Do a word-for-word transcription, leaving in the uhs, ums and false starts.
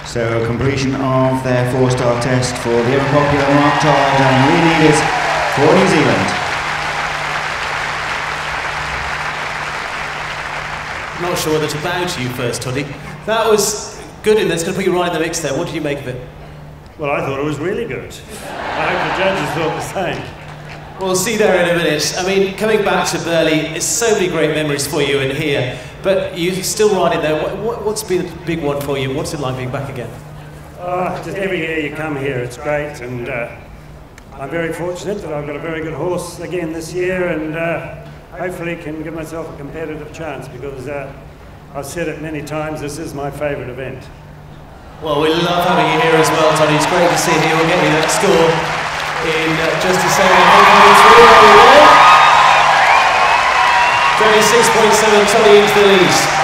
So completion of their four-star test for the ever popular Mark Todd and LEONIDAS for New Zealand. Not sure whether to bow to you first, Toddy. That was good, and that's going to put you right in the mix there. What did you make of it? Well, I thought it was really good. I hope the judges thought the same. We'll see there in a minute. I mean, coming back to Burghley, it's so many great memories for you in here, but you still riding there. What, what, what's been a big one for you? What's it like being back again? Uh, just every year you come here, it's great, and uh, I'm very fortunate that I've got a very good horse again this year, and uh, hopefully can give myself a competitive chance, because uh, I've said it many times, this is my favourite event. Well, we love having you here as well, Toddy. It's great to see you. We'll get you that score in uh, just a second. thirty-six point seven, Toddy into the lead.